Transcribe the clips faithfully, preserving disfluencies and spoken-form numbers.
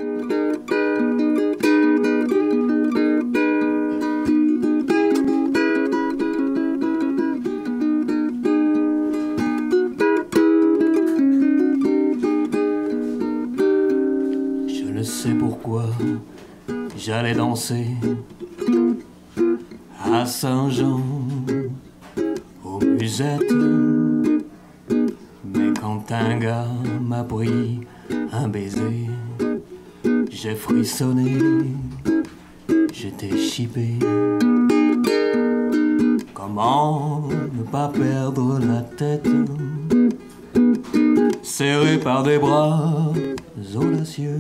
Je sais pourquoi j'allais danser à Saint-Jean aux musettes, mais quand un gars m'a pris un baiser, j'ai frissonné, j'étais chippé. Comment ne pas perdre la tête, serré par des bras audacieux,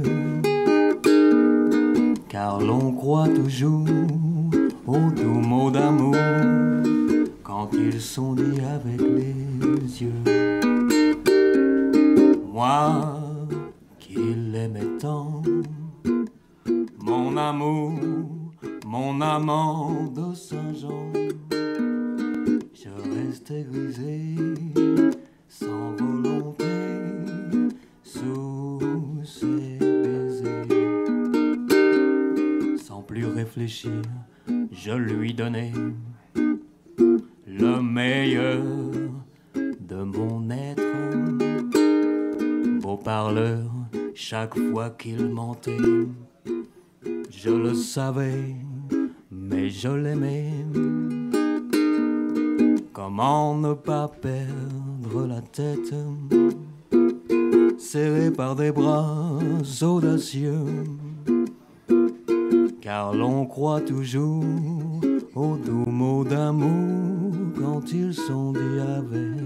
car l'on croit toujours aux doux mots d'amour quand ils sont dits avec les yeux. Moi qui l'aimais tant, mon amour, mon amant de Saint-Jean, je restais grisé sans volonté sous ses baisers. Sans plus réfléchir, je lui donnais le meilleur de mon être. Beau parleur, chaque fois qu'il mentait, je le savais, mais je l'aimais. Comment ne pas perdre la tête, serré par des bras audacieux, car l'on croit toujours aux doux mots d'amour quand ils sont dits avec